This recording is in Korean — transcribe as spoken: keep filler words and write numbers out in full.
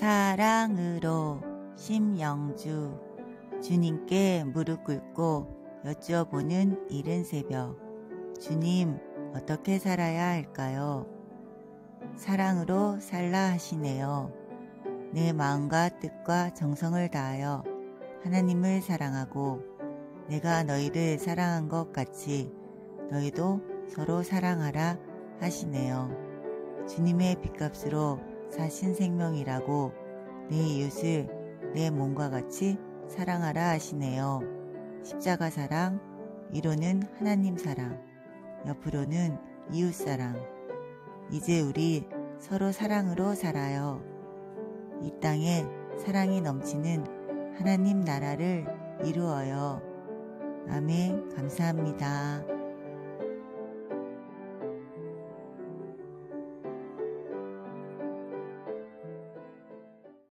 사랑으로 심영주. 주님께 무릎 꿇고 여쭈어보는 이른 새벽. 주님, 어떻게 살아야 할까요? 사랑으로 살라 하시네요. 내 마음과 뜻과 정성을 다하여 하나님을 사랑하고 내가 너희를 사랑한 것 같이 너희도 서로 사랑하라 하시네요. 주님의 핏값으로 사신 생명이라고 내 이웃을 내 몸과 같이 사랑하라 하시네요. 십자가 사랑, 위로는 하나님 사랑, 옆으로는 이웃 사랑. 이제 우리 서로 사랑으로 살아요. 이 땅에 사랑이 넘치는 하나님 나라를 이루어요. 아멘. 감사합니다.